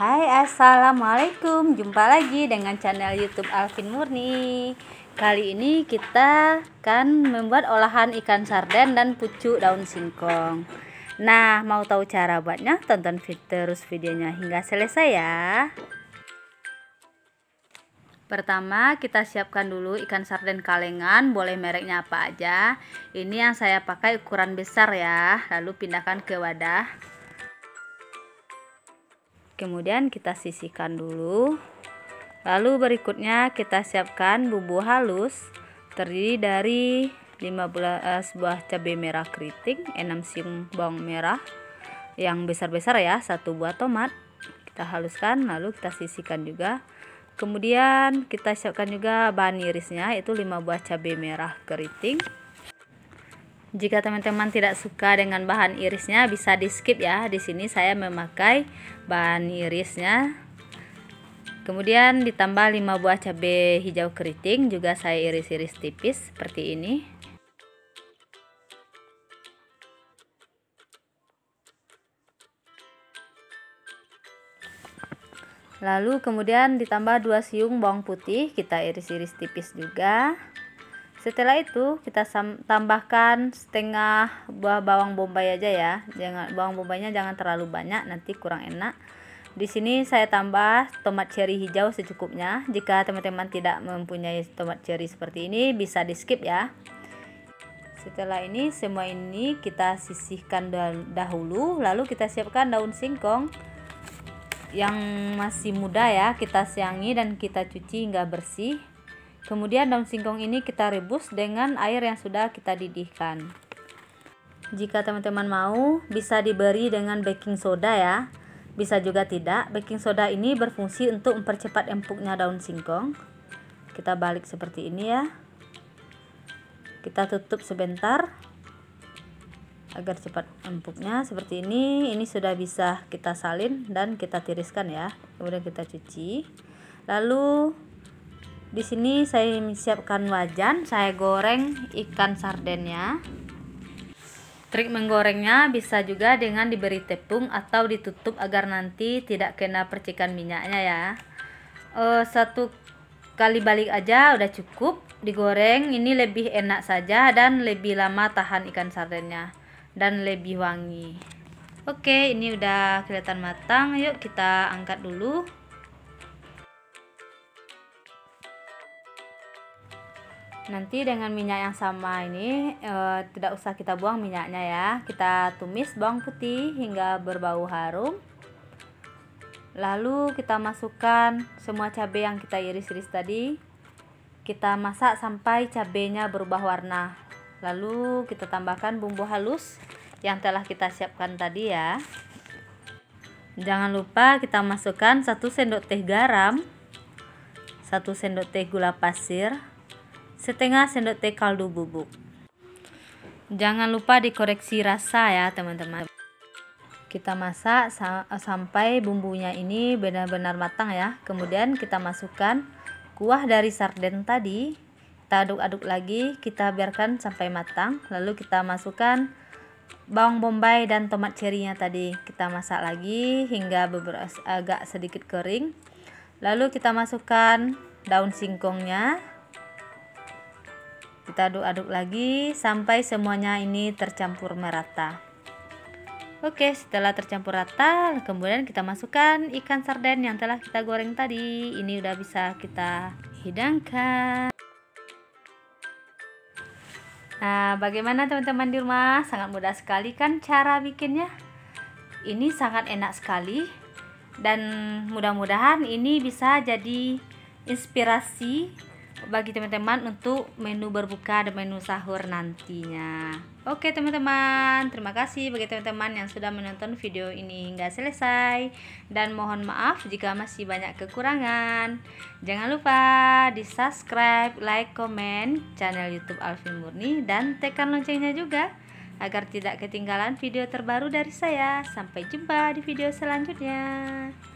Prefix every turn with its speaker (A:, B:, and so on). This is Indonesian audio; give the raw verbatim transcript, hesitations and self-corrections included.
A: Hai, assalamualaikum. Jumpa lagi dengan channel YouTube Alvin Murni. Kali ini kita akan membuat olahan ikan sarden dan pucuk daun singkong. Nah, mau tahu cara buatnya? Tonton terus videonya hingga selesai ya. Pertama, kita siapkan dulu ikan sarden kalengan, boleh mereknya apa aja. Ini yang saya pakai ukuran besar ya. Lalu pindahkan ke wadah. Kemudian kita sisihkan dulu. Lalu berikutnya kita siapkan bumbu halus, terdiri dari lima belas buah cabai merah keriting, enam siung bawang merah yang besar-besar ya, satu buah tomat. Kita haluskan lalu kita sisihkan juga. Kemudian kita siapkan juga bahan irisnya, itu lima buah cabai merah keriting. Jika teman-teman tidak suka dengan bahan irisnya bisa di skip ya. Di sini saya memakai bahan irisnya. Kemudian ditambah lima buah cabai hijau keriting, juga saya iris-iris tipis seperti ini. Lalu kemudian ditambah dua siung bawang putih, kita iris-iris tipis juga. Setelah itu kita tambahkan setengah buah bawang bombay aja ya. Jangan bawang bombaynya jangan terlalu banyak, nanti kurang enak. Di sini saya tambah tomat cherry hijau secukupnya. Jika teman-teman tidak mempunyai tomat cherry seperti ini bisa di skip ya. Setelah ini semua ini kita sisihkan dahulu, lalu kita siapkan daun singkong yang masih muda ya. Kita siangi dan kita cuci hingga bersih. Kemudian daun singkong ini kita rebus dengan air yang sudah kita didihkan. Jika teman-teman mau bisa diberi dengan baking soda ya. Bisa juga tidak. Baking soda ini berfungsi untuk mempercepat empuknya daun singkong. Kita balik seperti ini ya. Kita tutup sebentar agar cepat empuknya seperti ini. Ini sudah bisa kita salin dan kita tiriskan ya. Kemudian kita cuci. Lalu di sini saya siapkan wajan, saya goreng ikan sardennya. Trik menggorengnya bisa juga dengan diberi tepung atau ditutup agar nanti tidak kena percikan minyaknya ya. E, satu kali balik aja udah cukup digoreng. Ini lebih enak saja dan lebih lama tahan ikan sardennya dan lebih wangi. Oke, ini udah kelihatan matang. Yuk kita angkat dulu. Nanti dengan minyak yang sama ini e, tidak usah kita buang minyaknya ya. Kita tumis bawang putih hingga berbau harum. Lalu kita masukkan semua cabai yang kita iris-iris tadi. Kita masak sampai cabainya berubah warna. Lalu kita tambahkan bumbu halus yang telah kita siapkan tadi ya. Jangan lupa kita masukkan satu sendok teh garam, satu sendok teh gula pasir, setengah sendok teh kaldu bubuk. Jangan lupa dikoreksi rasa ya teman-teman. Kita masak sa sampai bumbunya ini benar-benar matang ya. Kemudian kita masukkan kuah dari sarden tadi. Kita aduk-aduk lagi, kita biarkan sampai matang. Lalu kita masukkan bawang bombay dan tomat cherry-nya tadi. Kita masak lagi hingga beberapa agak sedikit kering. Lalu kita masukkan daun singkongnya. Kita aduk-aduk lagi sampai semuanya ini tercampur merata. Oke, setelah tercampur rata, kemudian kita masukkan ikan sarden yang telah kita goreng tadi. Ini udah bisa kita hidangkan. Nah, bagaimana teman-teman di rumah? Sangat mudah sekali kan cara bikinnya? Ini sangat enak sekali. Dan mudah-mudahan ini bisa jadi inspirasi bagi teman-teman untuk menu berbuka dan menu sahur nantinya. Oke teman-teman, terima kasih bagi teman-teman yang sudah menonton video ini hingga selesai. Dan mohon maaf jika masih banyak kekurangan. Jangan lupa di subscribe, like, komen channel YouTube Alvin Murni dan tekan loncengnya juga agar tidak ketinggalan video terbaru dari saya. Sampai jumpa di video selanjutnya.